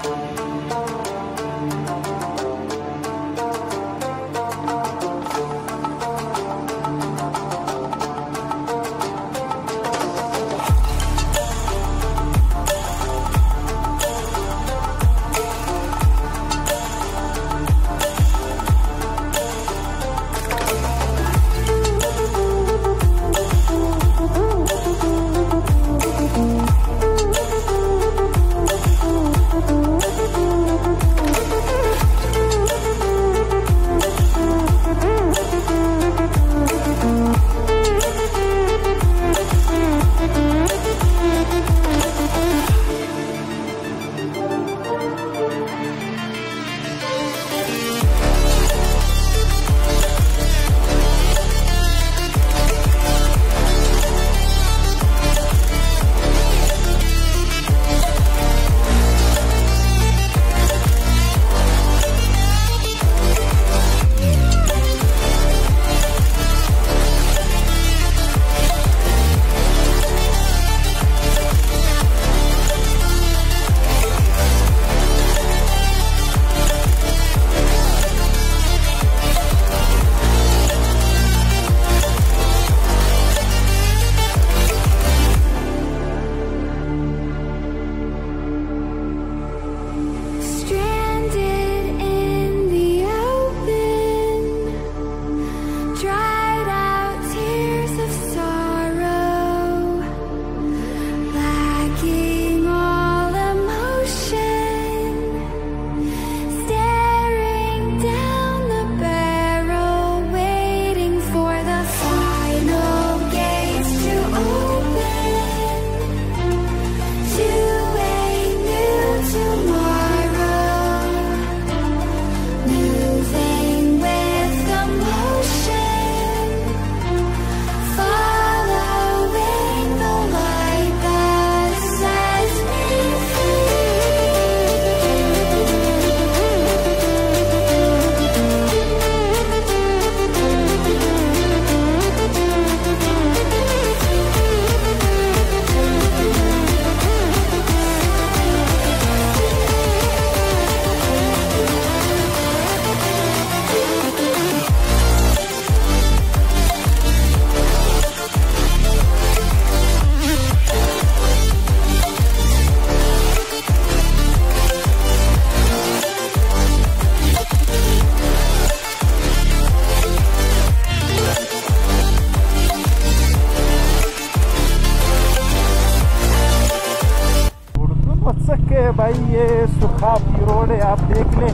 भाई ये सुखाप की रोड है, आप देख लें।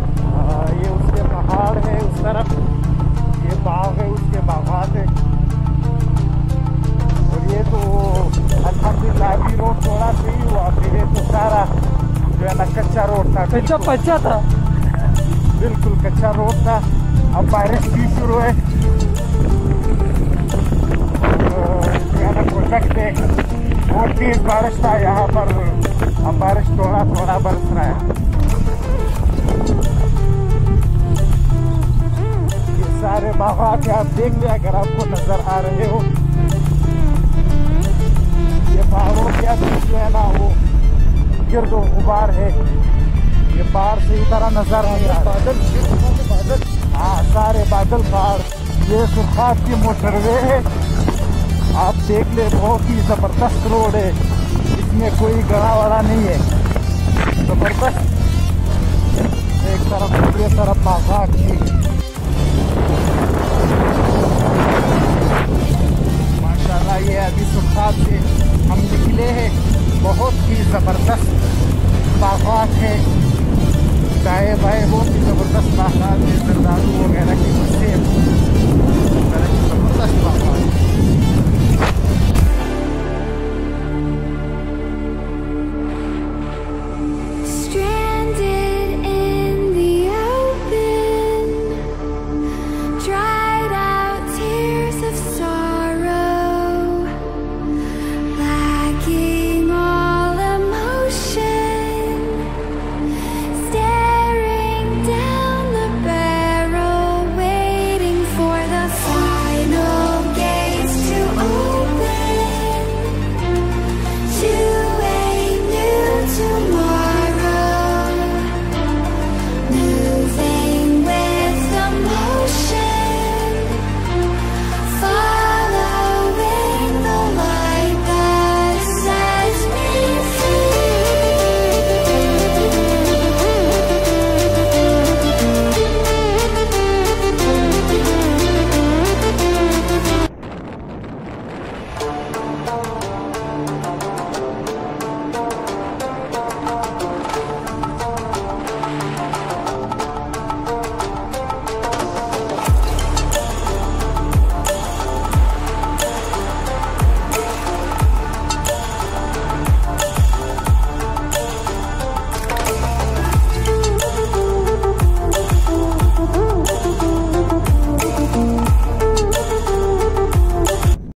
ये उसके पहाड़ है उस तरफ, ये बाग है उसके बागात है। और ये तो अल्हम्दुलिल्लाह अभी रोड थोड़ा सही हुआ, फिर ये तो सारा जो है ना कच्चा रोड था, कच्चा पच्चा था, बिल्कुल कच्चा रोड था। अब बारिश भी शुरू है, जो है ना प्रोजेक्ट है, बहुत तेज बारिश था यहाँ पर। अब बारिश थोड़ा थोड़ा बरस रहा है। ये सारे बागात आप देख लिया अगर आपको नजर आ रहे हो। ये पहाड़ों के जो है ना वो गिरदो गुबार है, ये बाहर से ही तरह नजर नहीं आ रहा। बादल, हाँ सारे बादल पहाड़। ये सुखाप की मोटरवे है, आप देख ले, बहुत ही जबरदस्त रोड है, इसमें कोई गड़ा वड़ा नहीं है, जबरदस्त। एक तरफ दूसरी तरफ बागात की, माशाल्लाह। ये अभी सुखाप से हम निकले हैं, बहुत ही जबरदस्त बागात है, दाएं बाएं बहुत ही जबरदस्त बागात है, जरदालू वगैरह की सेब वगैरह की जबरदस्त बागात।